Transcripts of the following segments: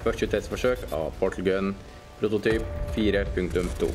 første testforsøk av Portal Gun prototyp 4.2.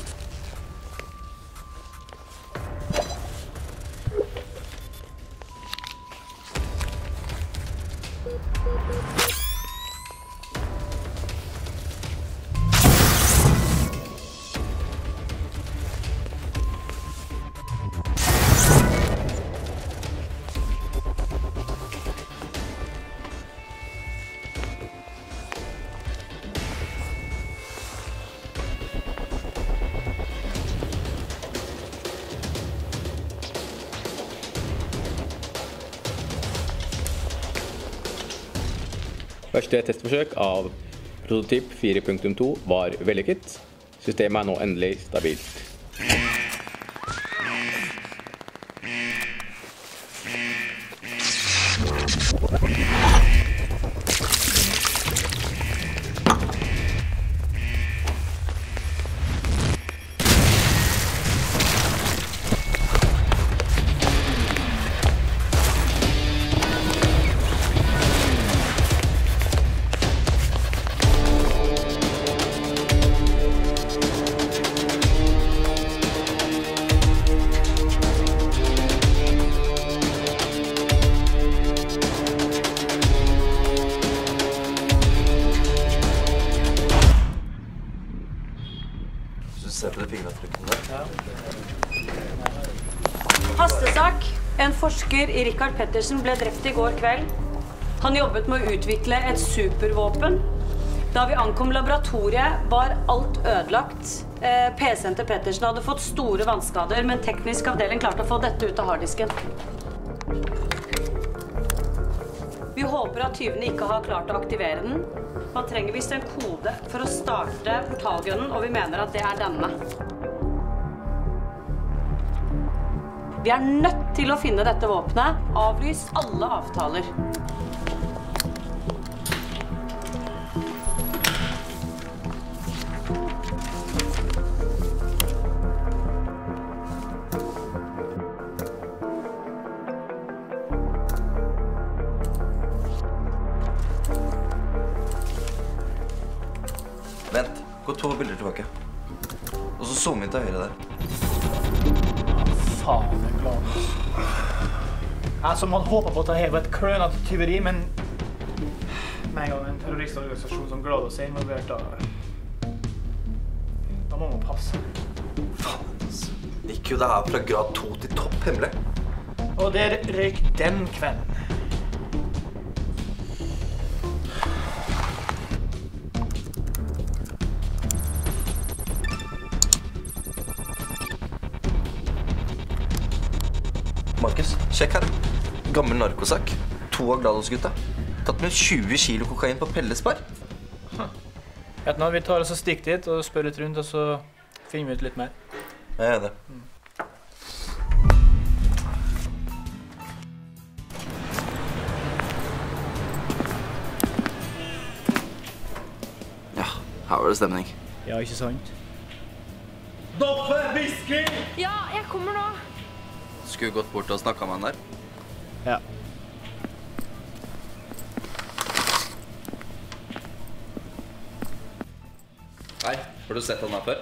Første testforsøk av prototyp 4.2 var vellykket. Systemet er nå endelig stabilt. Se på det fingeravtrykkene der. Hastesak. En forsker, Rikard Pettersen, ble drept i går kveld. Han jobbet med å utvikle et supervåpen. Da vi ankom laboratoriet, var alt ødelagt. PC-en til Pettersen hadde fått store vannskader, men teknisk avdeling klarte å få dette ut av harddisken. Vi håper at tyvene ikke har klart å aktivere den. Man trenger visst en kode for å starte portalgunnen, og vi mener at det er denne. Vi er nødt til å finne dette våpenet. Avlys alle avtaler. Vent, gå 2 bilder tilbake. Og så zoom inn til høyre der. Faen, jeg er glad. Altså, man håper på at det her var et klønete tyveri, men med en gang en terroristorganisasjon som GLaDOS er involvert, da må man passe. Faen, altså. Gikk jo det her fra grad 2 til topp hemmelig. Og der røyk den kvelden. Markus, sjekk her. Gammel narkosak. 2 av GLaDOS-gutta. Tatt med 20 kilo kokain på pellesbar. Vet du, vi tar oss og stikker dit og spør litt rundt, og så finner vi ut litt mer. Jeg er det. Ja, her var det stemning. Ja, ikke sant? Doffe, whisky! Ja, jeg kommer nå. Skulle gått bort og snakket med han der. Ja. Hei, har du sett han her før?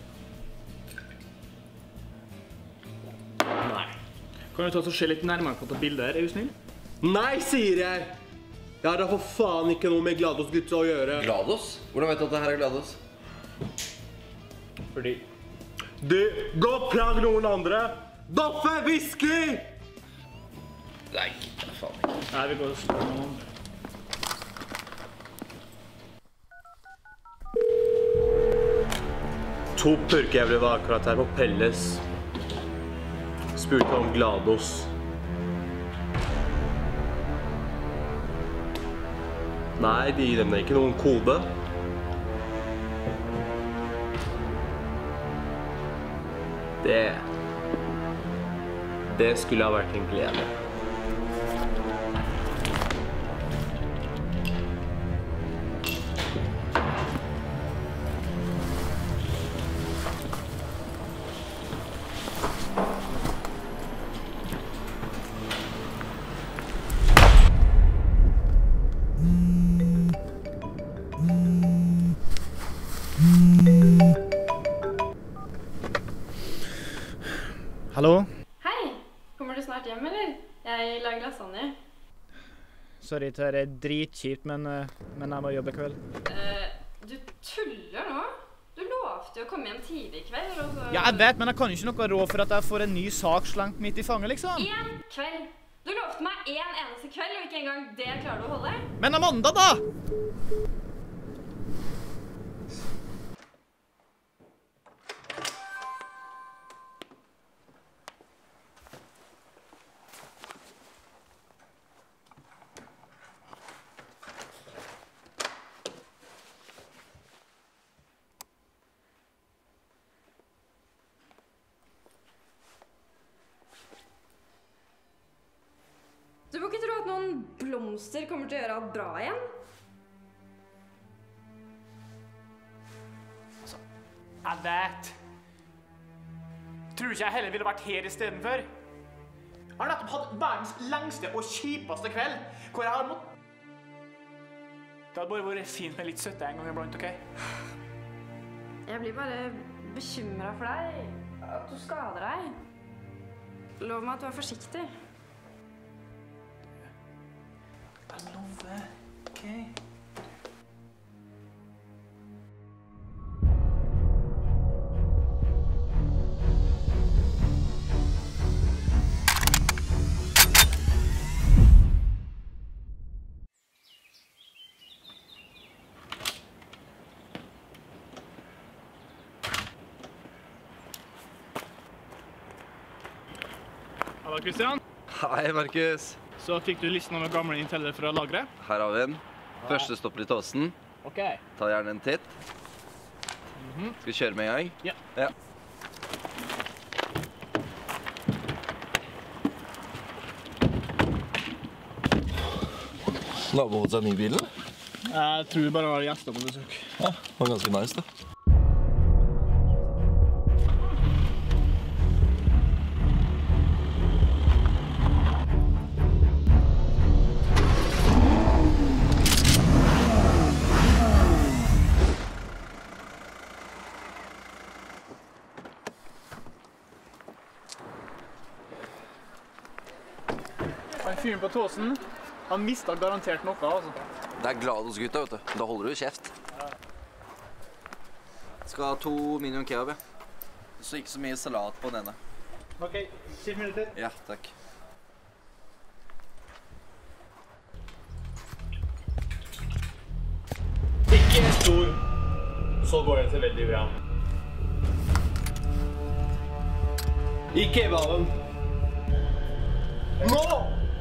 Nei. Kan du ta oss og se litt nærmere på det bildet her, er du snill? Nei, sier jeg! Jeg har da for faen ikke noe med GLaDOS-gutta å gjøre. GLaDOS? Hvordan vet du at det her er GLaDOS? Fordi... Du, gå og plag noen andre! Doffe, whisky! Nei, faen ikke. Nei, vi går og spør noen andre. To purkejævler var akkurat her på Pelles. Spurte om GLaDOS. Nei, de gir dem ikke noen kode. Det skulle ha vært en glede. Hallo? Hei! Kommer du snart hjem, eller? Jeg lager lasagne. Sorry, det er dritkjipt, men jeg må jobbe i kveld. Du tuller nå? Du lovte jo å komme hjem tidlig i kveld, og så... Ja, jeg vet, men jeg kan jo ikke noe råd for at jeg får en ny sak slangt midt i fanget, liksom. En kveld! Du lovte meg en eneste kveld, og ikke engang det klarer du å holde. Men Amanda, da! Du må ikke tro at noen blomster kommer til å gjøre alt bra igjen. Altså, jeg vet. Tror ikke jeg heller ville vært her i stedet for. Jeg har nettopp hatt verdens lengste og kjipeste kveld, hvor jeg har måttet... Det hadde bare vært fint med litt søtte en gang iblant, ok? Jeg blir bare bekymret for deg, at du skader deg. Lov meg at du er forsiktig. Jeg lover, ok? Hallo, Kristian. Hei, Markus. Så fikk du listen over gamle Inteller fra lagret. Her har vi den. Første stopper i Tåsen. Ok. Ta gjerne en titt. Skal vi kjøre med en gang? Ja. Ja. Naboen seg ny bil, eller? Jeg tror bare det var gjester på besøk. Ja, det var ganske nice, da. Han fyren på Tåsen, han mistet garantert noe, altså. Det er GLaDOS gutta, vet du. Da holder du kjeft. Skal ha 2 medium kebab, ja. Så ikke så mye salat på denne. Ok, 10 minutter. Ja, takk. Ikke en stor, så går det så veldig bra. I kebaben. Nå!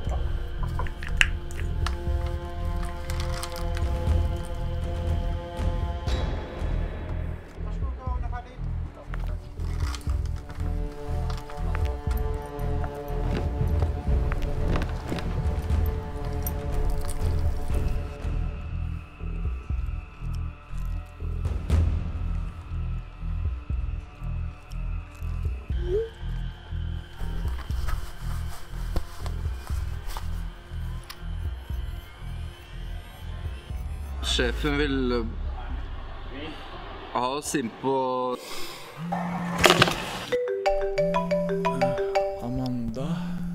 Sjefen vil ha oss inn på Amanda...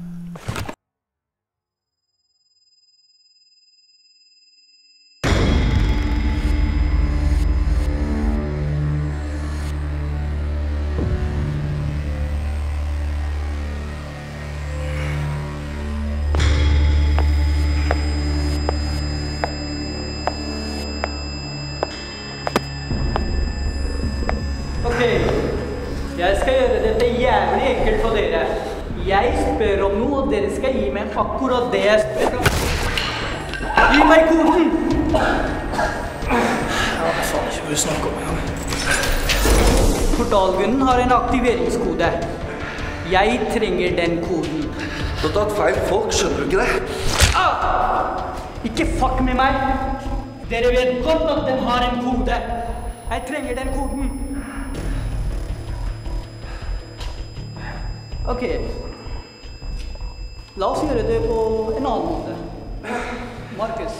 Ok, jeg skal gjøre dette jævlig enkelt for dere. Jeg spør om noe, og dere skal gi meg akkurat det jeg spør om. Gi meg koden! Ja, faen ikke hva du snakker om igjen. Portalgunnen har en aktiveringskode. Jeg trenger den koden. Du har tatt feil folk, skjønner du ikke det? Ikke fuck med meg! Dere vet godt at den har en kode. Jeg trenger den koden. Ok. La oss gjøre det på en annen måte. Markus.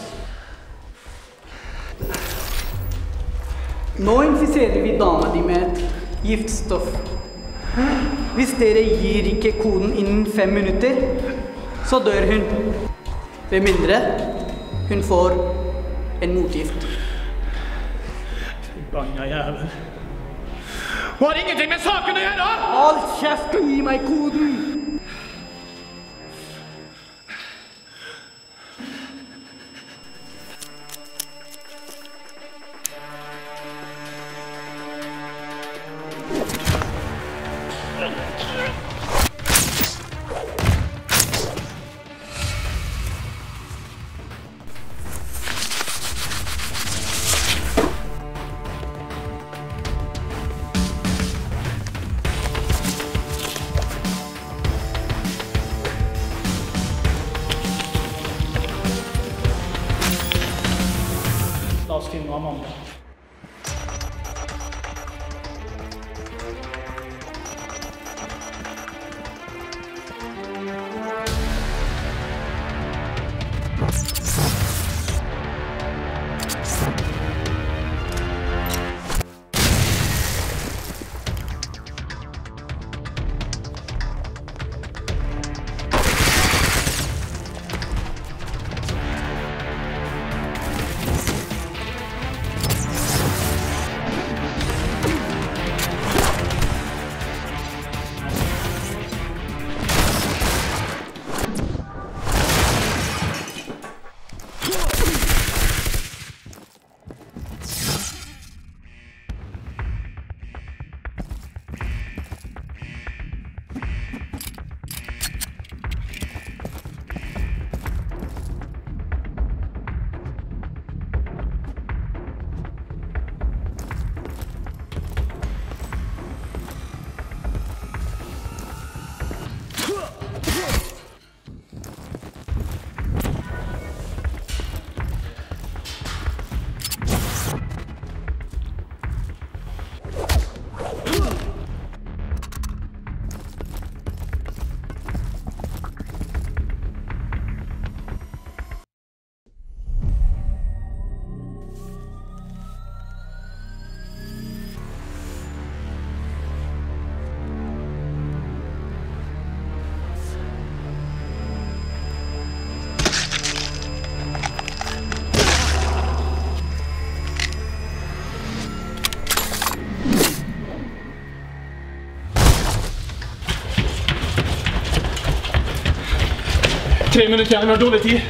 Nå infiserer vi dama di med et giftstoff. Hvis dere gir ikke koden innen 5 minutter, så dør hun. Ved mindre hun får en motgift. Forbanna jævel. Hun har ingenting med saken å gjøre! Hold kjeft og gi meg koden! La oss finne Amanda. Tre minutter igjen, vi har dårlig tid.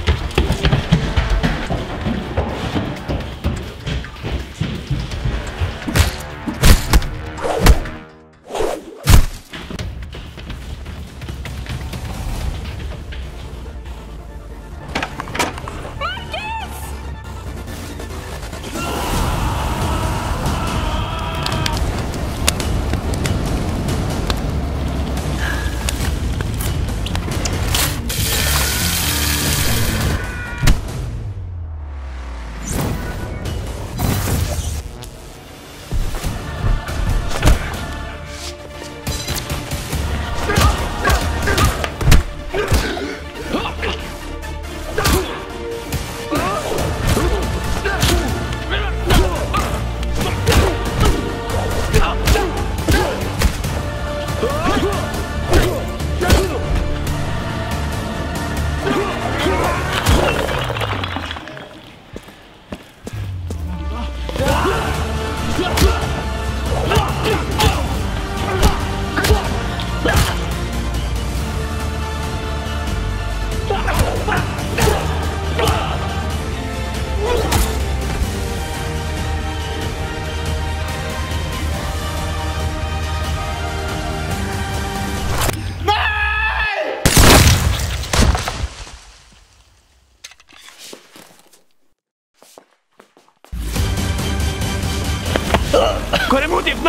Hvor er motgiften?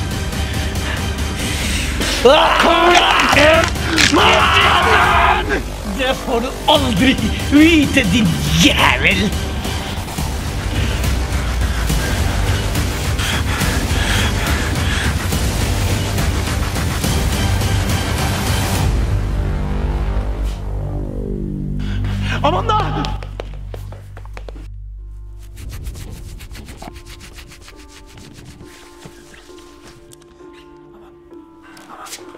Det får du aldri vite, din jævel! Amanda!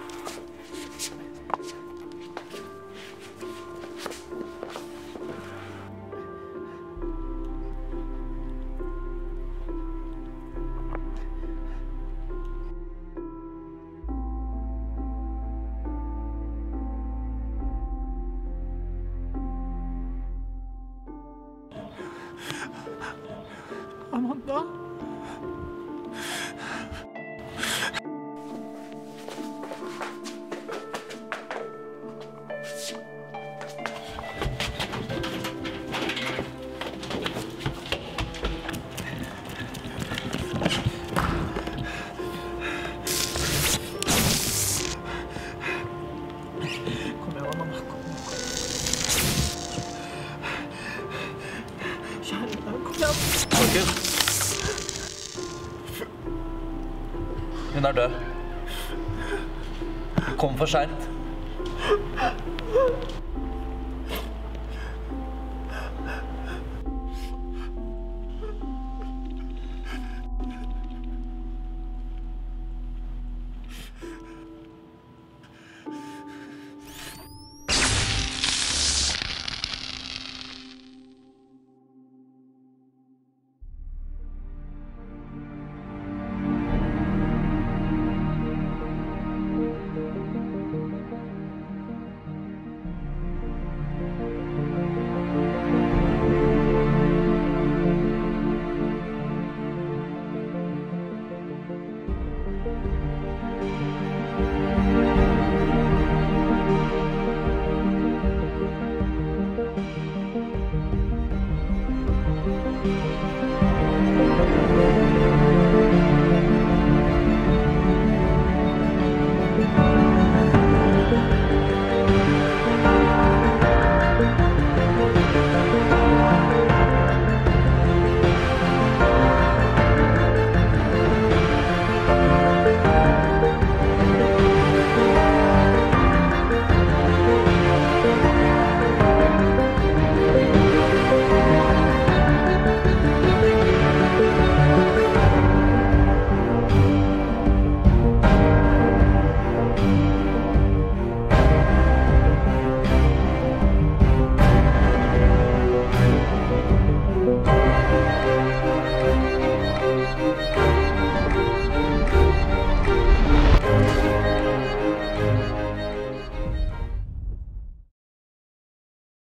unna. Hun er død. Kom for sent.